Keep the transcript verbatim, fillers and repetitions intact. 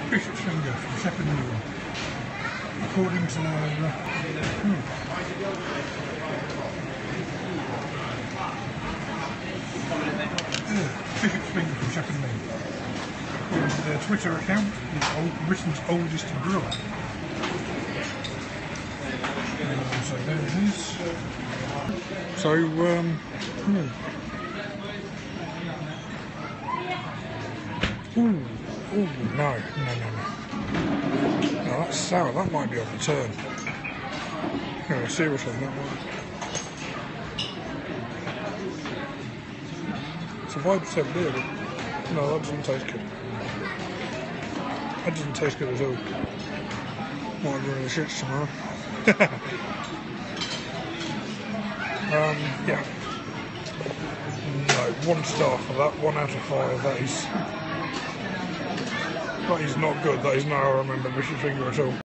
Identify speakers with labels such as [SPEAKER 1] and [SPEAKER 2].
[SPEAKER 1] Bishop's Finger from Shepherd Neal. According to their... Uh, hmm. uh, Bishop's Finger from Shepherd Neal. According to their Twitter account, it's old, Britain's oldest brewer. Uh, so there it is. So, um... Hmm. Ooh, ooh, no, no, no, no. No, that's sour. That might be off the turn. No, seriously, that might. It's a five percent beer, but no, that doesn't taste good. That doesn't taste good at all. Might be really shit tomorrow. um, yeah. No, one star for that. One out of five. That is. That is not good. That is not how I remember Bishop's Finger at all.